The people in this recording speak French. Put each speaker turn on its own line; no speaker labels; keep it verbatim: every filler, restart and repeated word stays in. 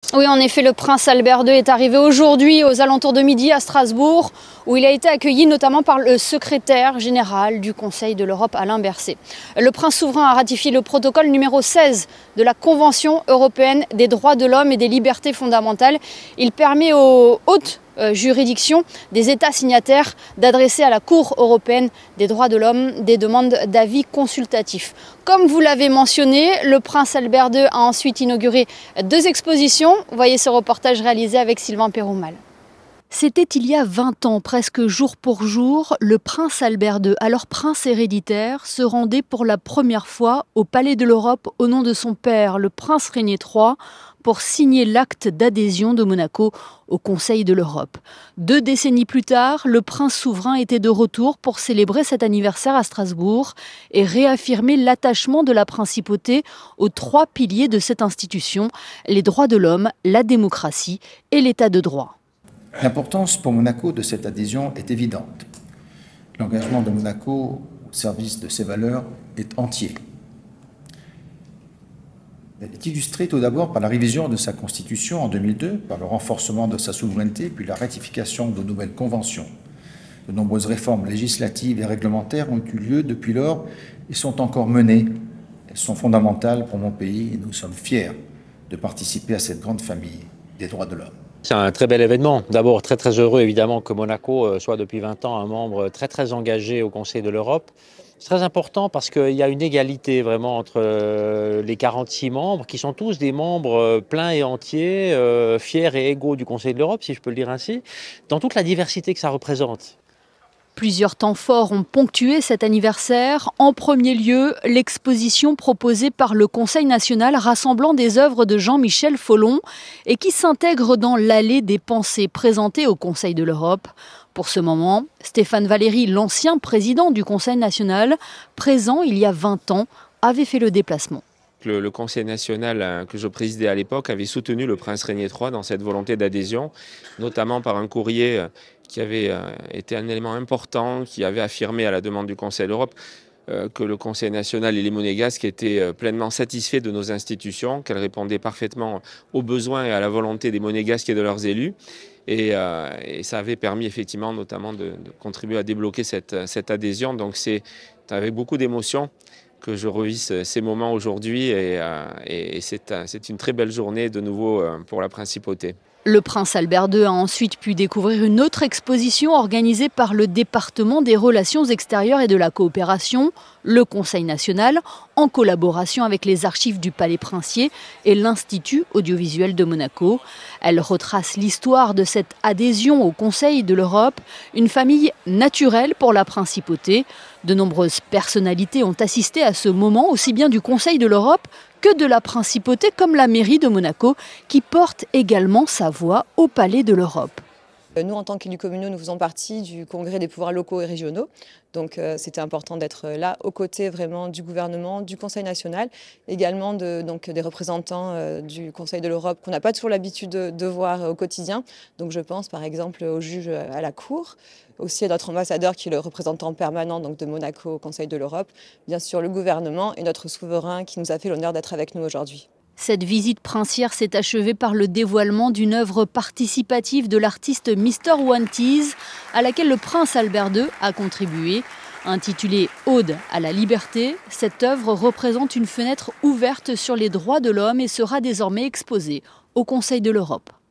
Oui, en effet, le prince Albert deux est arrivé aujourd'hui aux alentours de midi à Strasbourg, où il a été accueilli notamment par le secrétaire général du Conseil de l'Europe, Alain Berset. Le prince souverain a ratifié le protocole numéro seize de la Convention européenne des droits de l'homme et des libertés fondamentales. Il permet aux hautes juridictions des États signataires d'adresser à la Cour européenne des droits de l'homme des demandes d'avis consultatifs. Comme vous l'avez mentionné, le prince Albert deux a ensuite inauguré deux expositions. Voyez ce reportage réalisé avec Sylvain Péroumal. C'était il y a vingt ans, presque jour pour jour, le prince Albert deux, alors prince héréditaire, se rendait pour la première fois au Palais de l'Europe au nom de son père, le prince Régnier trois, pour signer l'acte d'adhésion de Monaco au Conseil de l'Europe. Deux décennies plus tard, le prince souverain était de retour pour célébrer cet anniversaire à Strasbourg et réaffirmer l'attachement de la principauté aux trois piliers de cette institution, les droits de l'homme, la démocratie et l'état de droit.
L'importance pour Monaco de cette adhésion est évidente. L'engagement de Monaco au service de ses valeurs est entier. Elle est illustrée tout d'abord par la révision de sa constitution en deux mille deux, par le renforcement de sa souveraineté, puis la ratification de nouvelles conventions. De nombreuses réformes législatives et réglementaires ont eu lieu depuis lors et sont encore menées. Elles sont fondamentales pour mon pays et nous sommes fiers de participer à cette grande famille des droits de l'homme.
C'est un très bel événement. D'abord, très très heureux évidemment que Monaco soit depuis vingt ans un membre très très engagé au Conseil de l'Europe. C'est très important parce qu'il y a une égalité vraiment entre les quarante-six membres qui sont tous des membres pleins et entiers, euh, fiers et égaux du Conseil de l'Europe, si je peux le dire ainsi, dans toute la diversité que ça représente.
Plusieurs temps forts ont ponctué cet anniversaire. En premier lieu, l'exposition proposée par le Conseil national rassemblant des œuvres de Jean-Michel Folon et qui s'intègre dans l'allée des pensées présentées au Conseil de l'Europe. Pour ce moment, Stéphane Valéry, l'ancien président du Conseil national, présent il y a vingt ans, avait fait le déplacement.
Le, le Conseil national que je présidais à l'époque avait soutenu le prince Régnier trois dans cette volonté d'adhésion, notamment par un courrier qui avait été un élément important, qui avait affirmé à la demande du Conseil de l'Europe que le Conseil national et les Monégasques étaient pleinement satisfaits de nos institutions, qu'elles répondaient parfaitement aux besoins et à la volonté des Monégasques et de leurs élus. Et, euh, et ça avait permis effectivement notamment de, de contribuer à débloquer cette, cette adhésion. Donc c'est avec beaucoup d'émotion que je revis ces moments aujourd'hui et, euh, et c'est une très belle journée de nouveau pour la principauté.
Le prince Albert deux a ensuite pu découvrir une autre exposition organisée par le département des relations extérieures et de la coopération, le Conseil national, en collaboration avec les archives du Palais Princier et l'Institut audiovisuel de Monaco. Elle retrace l'histoire de cette adhésion au Conseil de l'Europe, une famille naturelle pour la principauté. De nombreuses personnalités ont assisté à ce moment, aussi bien du Conseil de l'Europe que de la principauté, comme la mairie de Monaco, qui porte également sa voix au Palais de l'Europe.
Nous, en tant qu'élus communaux, nous faisons partie du Congrès des pouvoirs locaux et régionaux. Donc euh, c'était important d'être là aux côtés vraiment du gouvernement, du Conseil national, également de, donc, des représentants euh, du Conseil de l'Europe qu'on n'a pas toujours l'habitude de, de voir au quotidien. Donc je pense par exemple au juge à la Cour, aussi à notre ambassadeur qui est le représentant permanent donc, de Monaco au Conseil de l'Europe, bien sûr le gouvernement et notre souverain qui nous a fait l'honneur d'être avec nous aujourd'hui.
Cette visite princière s'est achevée par le dévoilement d'une œuvre participative de l'artiste mister Wanties, à laquelle le prince Albert deux a contribué. Intitulée « Ode à la liberté », cette œuvre représente une fenêtre ouverte sur les droits de l'homme et sera désormais exposée au Conseil de l'Europe.